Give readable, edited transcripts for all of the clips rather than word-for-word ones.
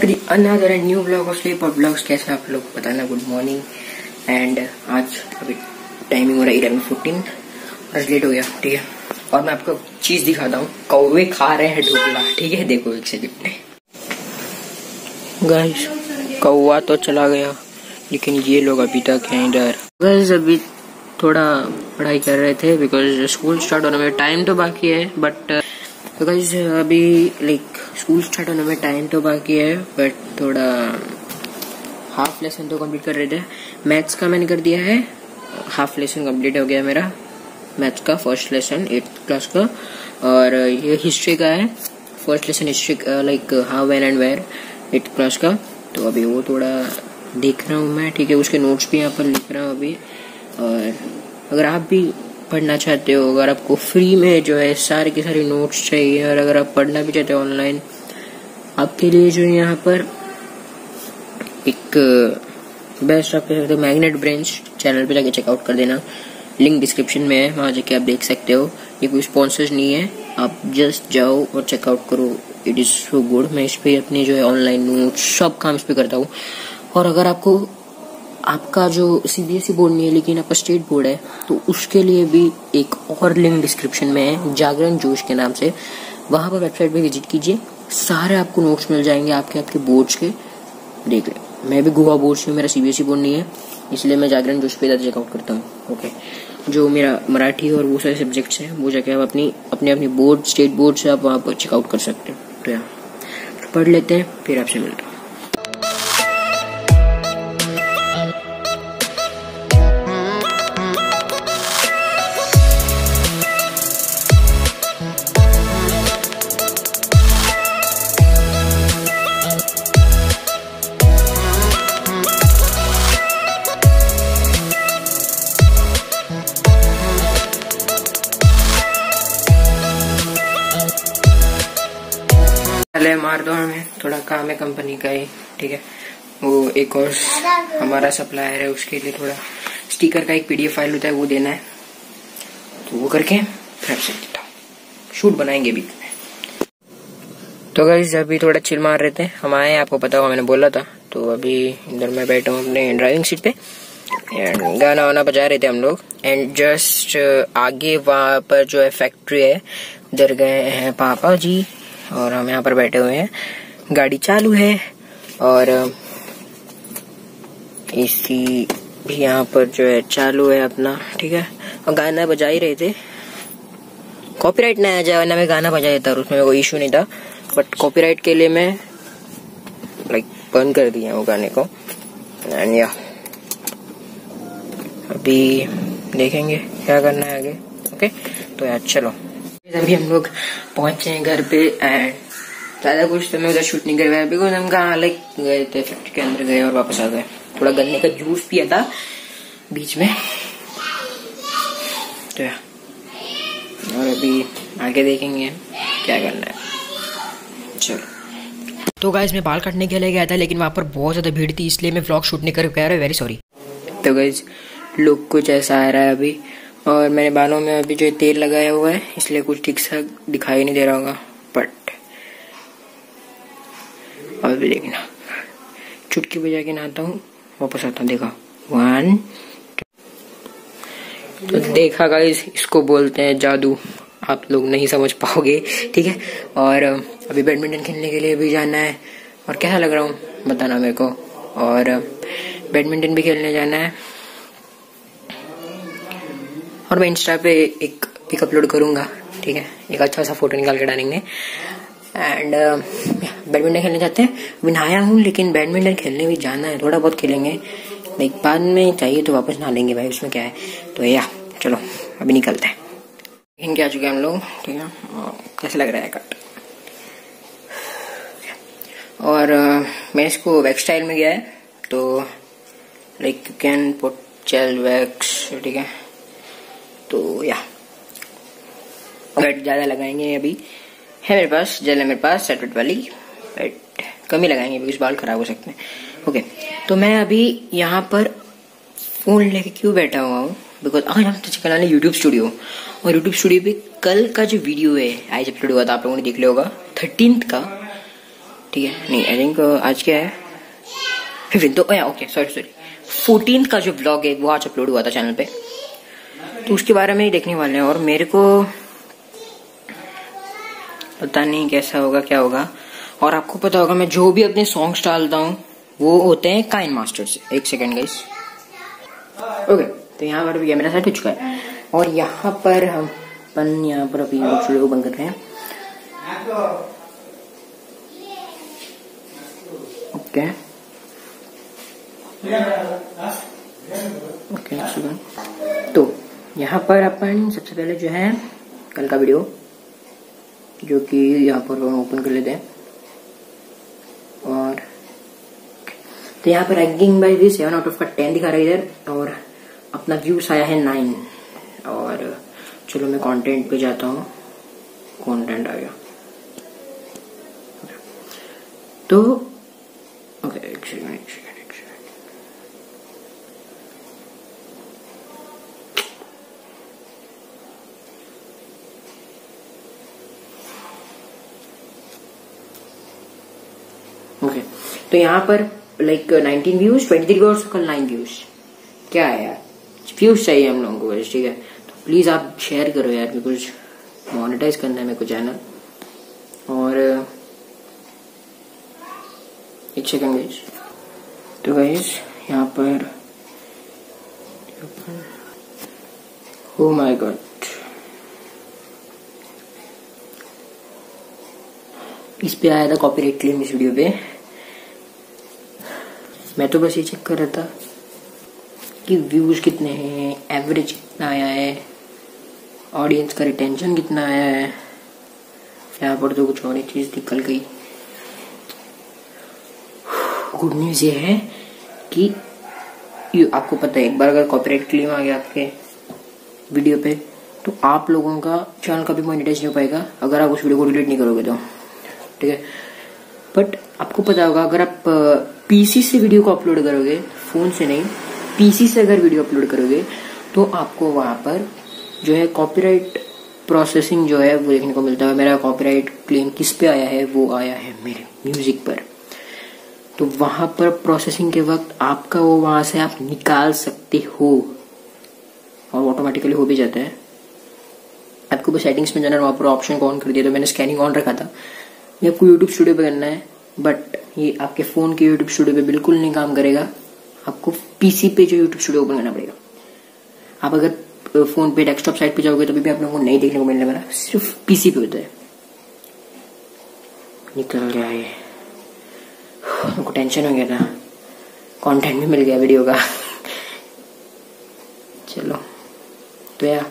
Another new blog of sleep और blogs. कैसे आप लोग बताना। Good morning. एंड आज अभी टाइमिंग हो रहा है 11:14 और लेट हो गया, ठीक है। और मैं आपको चीज दिखाता हूँ, कौवे खा रहे हैं ढोकला, ठीक है। देखो एक सेकंड में गाइस, कौवा तो चला गया लेकिन ये लोग अभी तक हैं इधर। गाइस अभी थोड़ा पढ़ाई कर रहे थे बिकॉज स्कूल स्टार्ट होने में टाइम तो बाकी है, बट गाइस अभी लाइक स्कूल स्टार्ट होने में टाइम तो बाकी है, बट थोड़ा हाफ लेसन तो कंप्लीट कर रहे थे। मैथ्स का मैंने कर दिया है, हाफ लेसन कंप्लीट हो गया मेरा मैथ्स का, फर्स्ट लेसन 8th क्लास का। और ये हिस्ट्री का है, first lesson history like how when and where 8th class का। तो अभी वो थोड़ा देख रहा हूँ मैं, ठीक है। उसके नोट्स भी यहाँ पर लिख रहा हूँ अभी। और अगर आप भी पढ़ना चाहते हो, अगर आपको फ्री में जो है सारे के सारे नोट्स चाहिए, और अगर आप पढ़ना भी चाहते हो ऑनलाइन, आपके लिए जो है यहाँ पर एक बेस्ट आप कह सकते हो मैग्नेट ब्रेन्स चैनल पे जाके चेकआउट कर देना, लिंक डिस्क्रिप्शन में है, वहां जाके आप देख सकते हो। ये कोई स्पॉन्सर्स नहीं है, आप जस्ट जाओ और चेकआउट करो, इट इज सो गुड। मैं इस पे अपने जो है ऑनलाइन नोट्स सब काम इस पे करता हूँ। और अगर आपको आपका जो सीबीएसई बोर्ड नहीं है लेकिन आपका स्टेट बोर्ड है, तो उसके लिए भी एक और लिंक डिस्क्रिप्शन में है, जागरण जोश के नाम से। वहां पर वेबसाइट पे विजिट कीजिए, सारे आपको नोट्स मिल जाएंगे आपके बोर्ड्स के। देख ले, मैं भी गोवा बोर्ड से हूँ, मेरा सीबीएसई बोर्ड नहीं है, इसलिए मैं जागरण जोश पे ज्यादा चेकआउट करता हूँ, ओके। जो मेरा मराठी और वो सारे सब्जेक्ट्स हैं वो जाके आप अपनी बोर्ड स्टेट बोर्ड से आप वहाँ पर चेकआउट कर सकते हो। तो यार पढ़ लेते हैं, फिर आपसे मिलता हूँ। पहले मार दो, हमें थोड़ा काम है कंपनी का ही, ठीक है। वो एक और हमारा सप्लायर है, उसके लिए थोड़ा स्टिकर का एक पीडीएफ फाइल होता है, वो देना है, तो वो करके फिर आपसे मिलता हूँ। शूट बनाएंगे भी। तो गाइस अभी थोड़ा चिल मार रहे थे, हम आए, आपको पता होगा मैंने बोला था। तो अभी इधर मैं बैठा हूँ अपने ड्राइविंग सीट पे, एंड गाना वाना बजा रहे थे हम लोग। एंड जस्ट आगे वहाँ पर जो है फैक्ट्री है, उधर गए हैं पापा जी, और हम यहाँ पर बैठे हुए हैं, गाड़ी चालू है और एसी भी यहाँ पर जो है चालू है अपना, ठीक है। और गाना बजा ही रहे थे, कॉपीराइट ना आ जाए ना, मैं गाना बजा देता और उसमें कोई इशू नहीं था, बट कॉपीराइट के लिए मैं लाइक बंद कर दिया वो गाने को। एंड या अभी देखेंगे क्या करना है आगे, ओके। तो यार चलो, अभी हम लोग पहुंचे हैं घर पे, एंड ज्यादा कुछ तो मैं उधर शूट नहीं कर पाया बिकॉज हम कहाँ लाइक गए थे, फैक्ट्री के अंदर गए और वापस आ गए। थोड़ा गन्ने का जूस पिया था बीच में, तो और अभी आगे देखेंगे क्या करना है, चलो। तो गाइस मैं बाल काटने के लिए गया था, लेकिन वहां पर बहुत ज्यादा भीड़ थी, इसलिए मैं व्लॉग शूट नहीं कर पाया, वेरी सॉरी। तो गाइस लुक कुछ ऐसा आ रहा है अभी, और मैंने बालों में अभी जो तेल लगाया हुआ है, इसलिए कुछ ठीक सा दिखाई नहीं दे रहा होगा, बट अभी देखना, चुटकी बजा के नहाता हूँ, वापस आता हूँ। देखा 1 तो देखा गाइस, इसको बोलते हैं जादू, आप लोग नहीं समझ पाओगे, ठीक है। और अभी बैडमिंटन खेलने के लिए भी जाना है, और कैसा लग रहा हूँ बताना मेरे को। और बैडमिंटन भी खेलने जाना है, और मैं इंस्टा पे एक पिक अपलोड करूंगा, ठीक है, एक अच्छा सा फोटो निकाल के डालेंगे। एंड बैडमिंटन खेलने जाते हैं। अभी नहाया हूँ, लेकिन बैडमिंटन खेलने भी जाना है, थोड़ा बहुत खेलेंगे, लाइक बाद में चाहिए तो वापस नहा लेंगे भाई, उसमें क्या है। तो या चलो अभी निकलते हैं। इन क्या चुके हम लोग, ठीक है। कैसे लग रहा है कट। और मैं इसको वैक्स स्टाइल में गया है, तो like you can put gel wax, ठीक है। तो या वेट ज्यादा लगाएंगे, अभी है मेरे पास जेल है, मेरे पास सेट वेट वाली, वेट कम ही लगाएंगे बिकॉज बाल खराब हो सकते हैं, ओके। तो मैं अभी यहाँ पर फोन लेके क्यों बैठा हुआ हूँ, बिकॉज आज हम चलाने वाले यूट्यूब स्टूडियो, और यूट्यूब स्टूडियो पे कल का जो वीडियो है आज अपलोड हुआ था, आप लोगों ने देख लिया होगा 13th का, ठीक है, नहीं आई थिंक आज क्या है 15 तो ओके सॉरी 14 का जो ब्लॉग है वो आज अपलोड हुआ था चैनल पे, तो उसके बारे में ही देखने वाले हैं। और मेरे को पता नहीं कैसा होगा क्या होगा। और आपको पता होगा मैं जो भी अपने सॉन्ग्स डालता हूँ वो होते हैं काइन मास्टर से। एक सेकेंड गाइस। ओके, तो यहाँ पर भी कैमरा सेट हो चुका है और यहाँ पर हम यहाँ पर अभी वीडियो बंद कर रहे हैं। ओके तो यहाँ पर अपन सबसे पहले जो है कल का वीडियो जो कि यहाँ पर हम ओपन कर लेते हैं। और तो यहाँ पर ranking by view 7 out of 10 दिखा रहा है इधर, और अपना व्यूज आया है 9। और चलो मैं कंटेंट पे जाता हूँ, कंटेंट आ गया। तो ओके एक सेकंड ओके, तो यहाँ पर लाइक 19 व्यूज 23 व्यूज कल 9 व्यूज। क्या है यार, व्यूज चाहिए हम लोगों को बस, ठीक है। तो प्लीज आप शेयर करो यार, बिकॉज मोनेटाइज करना है मेरे को चैनल। और एक सेकंड गाइस, तो गाइस यहाँ पर ओ माय गॉड, इस पे आया था कॉपीराइट क्लेम इस वीडियो पे। मैं तो बस ये चेक कर रहा था कि व्यूज कितने हैं, एवरेज कितना आया है, ऑडियंस का रिटेंशन कितना आया है। यहाँ पर तो कुछ और ही चीज निकल गई। गुड न्यूज ये है कि आपको पता है एक बार अगर कॉपीराइट क्लेम आ गया आपके वीडियो पे तो आप लोगों का चैनल कभी मोनेटाइज नहीं हो पाएगा अगर आप उस वीडियो को डिलीट नहीं करोगे तो, ठीक है। बट आपको पता होगा अगर आप पीसी से वीडियो को अपलोड करोगे, फोन से नहीं पीसी से अगर वीडियो अपलोड करोगे तो आपको वहां पर जो है कॉपीराइट प्रोसेसिंग जो है वो देखने को मिलता है। मेरा कॉपीराइट क्लेम किस पे आया है, वो आया है मेरे म्यूजिक पर। तो वहां पर प्रोसेसिंग के वक्त आपका वो वहां से आप निकाल सकते हो और ऑटोमेटिकली हो भी जाता है। आपको बस सेटिंग्स में जाना, वहां पर ऑप्शन को ऑन कर दिया। तो मैंने स्कैनिंग ऑन रखा था। ये आपको यूट्यूब स्टूडियो पे करना है, बट ये आपके फोन के यूट्यूब स्टूडियो पे बिल्कुल नहीं काम करेगा। आपको पीसी पे जो यूट्यूब स्टूडियो ओपन करना पड़ेगा। आप अगर फोन पे डेस्कटॉप साइट पे जाओगे तभी भी आप लोगों को नहीं देखने को मिलने वाला, सिर्फ पीसी पे होता है। निकल गया ये, हमको टेंशन हो गया था, कंटेंट भी मिल गया वीडियो का। चलो तो यार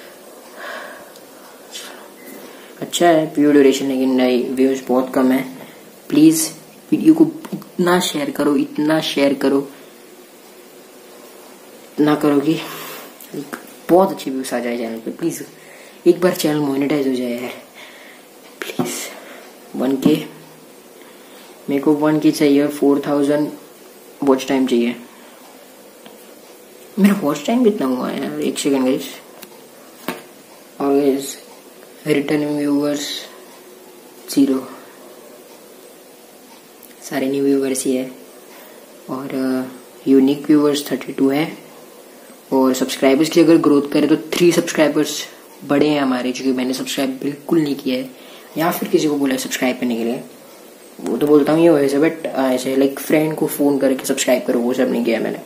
अच्छा है वीडियो ड्यूरेशन, लेकिन नहीं व्यूज बहुत कम है। प्लीज वीडियो को इतना शेयर करो, इतना शेयर करो, इतना करो कि बहुत अच्छे व्यूज आ जाए चैनल पे। प्लीज एक बार चैनल मोनेटाइज हो जाए यार, प्लीज 1K। मेरे को 1K चाहिए और 4000 वॉच टाइम चाहिए। मेरा वॉच टाइम कितना हुआ है यार, एक सेकंड गाइस। और गाइस रिटर्न व्यूवर्स 0, सारे न्यू व्यूवर्स ही है। और यूनिक व्यूवर्स 32 है। और सब्सक्राइबर्स की अगर ग्रोथ करें तो 3 सब्सक्राइबर्स बड़े हैं हमारे, जो कि मैंने सब्सक्राइब बिल्कुल नहीं किया है या फिर किसी को बोला है सब्सक्राइब करने के लिए। वो तो बोलता हूँ ये वैसे, बट ऐसे लाइक फ्रेंड को फोन करके सब्सक्राइब करो, वो सब नहीं किया मैंने।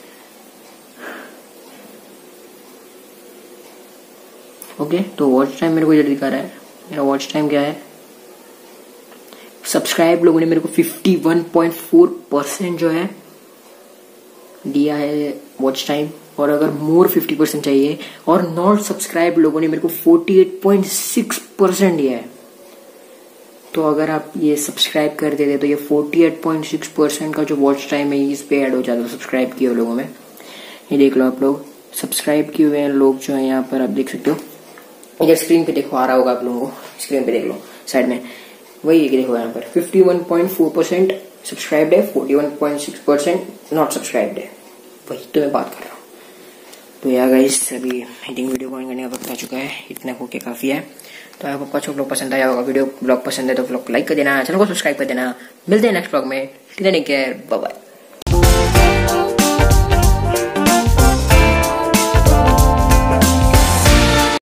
ओके, तो वॉच टाइम मेरे को इधर दिखा रहा है। मेरा वॉच टाइम क्या है, सब्सक्राइब लोगों ने मेरे को 51.4% जो है दिया है वॉच टाइम। और अगर मोर 50% चाहिए, और नॉट सब्सक्राइब लोगों ने मेरे को 48.6% दिया है। तो अगर आप ये सब्सक्राइब कर देते तो ये 48.6% का जो वॉच टाइम है इस पे ऐड हो जाता सब्सक्राइब किए हुए लोगों में। ये देख लो आप लोग, सब्सक्राइब किए हुए लोग जो है यहाँ पर आप देख सकते हो। इधर स्क्रीन पे देखो, आ रहा होगा आप लोगों को, स्क्रीन पे देख लो साइड में, वही देखो यहाँ पर 51.4% सब्सक्राइब्ड है, 41.6% नॉट सब्सक्राइब्ड है। वही तो मैं बात कर रहा हूँ। तो यार गाइस अभी एडिटिंग वीडियो ऑन करने का वक्त आ चुका है, इतना होके काफी है। तो आपको अच्छा ब्लॉग पसंद आया होगा, वीडियो ब्लॉग पसंद है तो ब्लॉग को लाइक कर देना, चैनल को सब्सक्राइब कर देना। मिलते हैं नेक्स्ट ब्लॉग में, टेक केयर, बाय बाय।